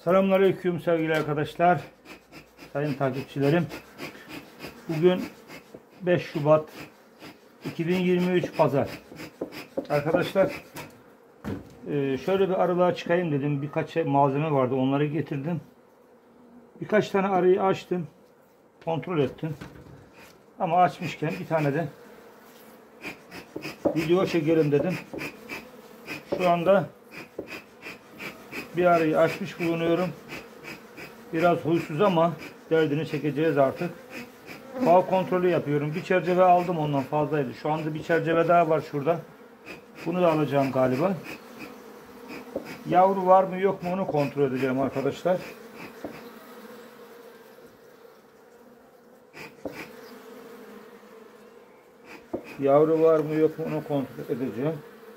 Selamünaleyküm sevgili arkadaşlar, sayın takipçilerim. Bugün 5 Şubat 2023 Pazar. Arkadaşlar şöyle bir arılığa çıkayım dedim. Birkaç malzeme vardı, onları getirdim. Birkaç tane arıyı açtım, kontrol ettim. Ama açmışken bir tane de video çekelim dedim. Şu anda bir arıyı açmış bulunuyorum. Biraz huysuz ama derdini çekeceğiz artık. Bal kontrolü yapıyorum. Bir çerçeve aldım, ondan fazlaydı. Şu anda bir çerçeve daha var şurada. Bunu da alacağım galiba. Yavru var mı yok mu onu kontrol edeceğim arkadaşlar. Yavru var mı yok mu onu kontrol edeceğim.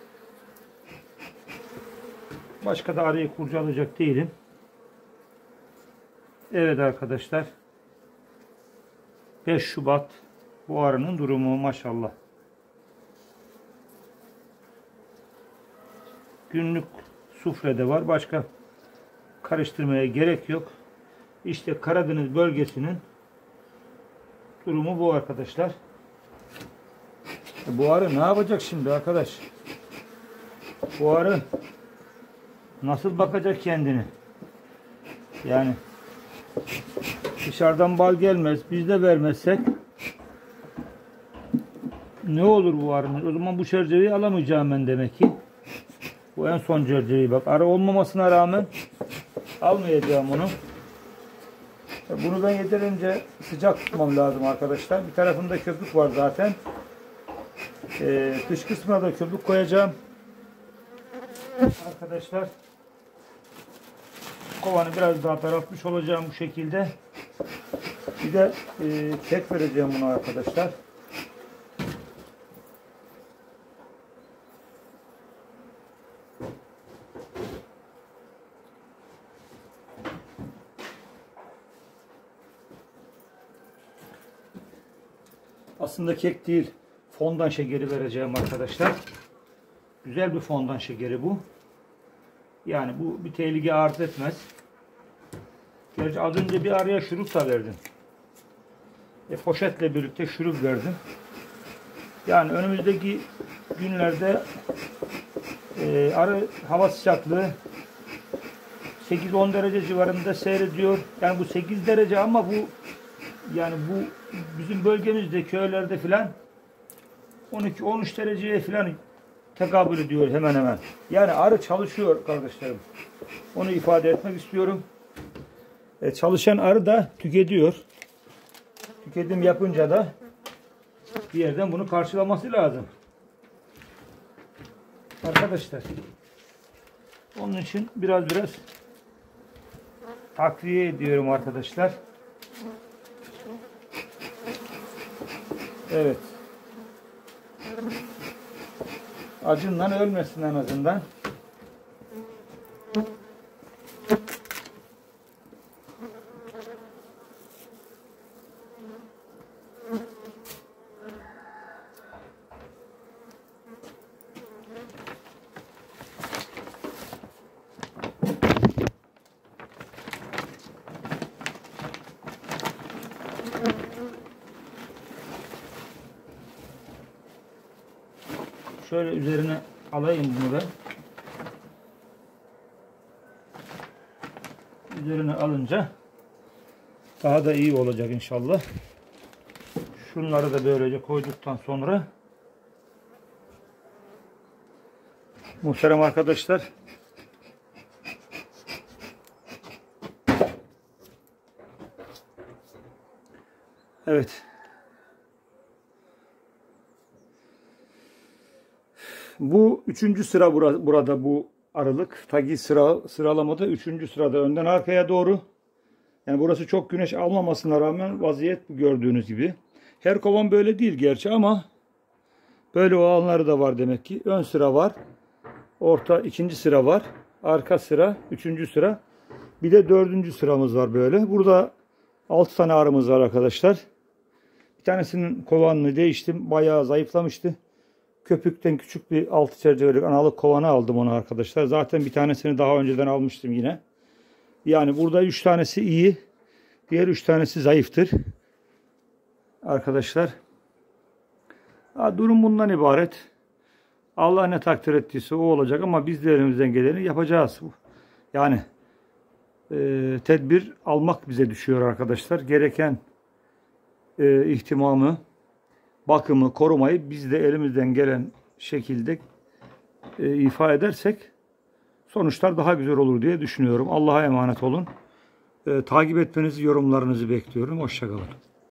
Başka da arıyı kurcalayacak değilim. Evet arkadaşlar. 5 Şubat bu arının durumu maşallah. Günlük sufrede var. Başka karıştırmaya gerek yok. İşte Karadeniz bölgesinin durumu bu arkadaşlar. Bu arı ne yapacak şimdi arkadaş? Bu arı nasıl bakacak kendini? Yani dışarıdan bal gelmez, biz de vermezsek ne olur bu arının? O zaman bu çerçeveyi alamayacağım ben demek ki. Bu en son çerçeveyi, bak arı olmamasına rağmen almayacağım onu. Bunu ben yeterince sıcak tutmam lazım arkadaşlar. Bir tarafında köpük var zaten. Dış kısmına da köpük koyacağım. Arkadaşlar kovanı biraz daha daraltmış olacağım bu şekilde. Bir de kek vereceğim buna arkadaşlar. Aslında kek değil, fondan şekeri vereceğim arkadaşlar. Güzel bir fondan şekeri bu. Yani bu bir tehlike arz etmez. Gerçi az önce bir araya şurup da verdim. Poşetle birlikte şurup verdim. Yani önümüzdeki günlerde arı hava sıcaklığı 8-10 derece civarında seyrediyor. Yani bu 8 derece ama bu yani bu bizim bölgemizde köylerde filan 12-13 dereceye filan tekabül ediyor hemen hemen. Yani arı çalışıyor kardeşlerim. Onu ifade etmek istiyorum. Çalışan arı da tüketiyor. Tüketim yapınca da bir yerden bunu karşılaması lazım. Arkadaşlar. Onun için biraz takviye ediyorum arkadaşlar. Evet. Acından ölmesin en azından. Şöyle üzerine alayım bunu ben. Üzerine alınca daha da iyi olacak inşallah. Şunları da böylece koyduktan sonra muhterem arkadaşlar, evet, bu 3. sıra burada bu aralık. Tagi sıralamada 3. sırada önden arkaya doğru. Yani burası çok güneş almamasına rağmen vaziyet bu gördüğünüz gibi. Her kovan böyle değil gerçi ama böyle olanları da var demek ki. Ön sıra var. Orta 2. sıra var. Arka sıra 3. sıra. Bir de 4. sıramız var böyle. Burada 6 tane arımız var arkadaşlar. Bir tanesinin kovanını değiştim. Bayağı zayıflamıştı. Köpükten küçük bir 6 çerçevelik analık kovanı aldım onu arkadaşlar. Zaten bir tanesini daha önceden almıştım yine. Yani burada 3 tanesi iyi. Diğer 3 tanesi zayıftır. Arkadaşlar. Durum bundan ibaret. Allah ne takdir ettiyse o olacak ama biz de elimizden geleni yapacağız. Yani tedbir almak bize düşüyor arkadaşlar. Gereken ihtimamı, bakımı, korumayı biz de elimizden gelen şekilde ifa edersek sonuçlar daha güzel olur diye düşünüyorum. Allah'a emanet olun. Takip etmenizi, yorumlarınızı bekliyorum. Hoşça kalın.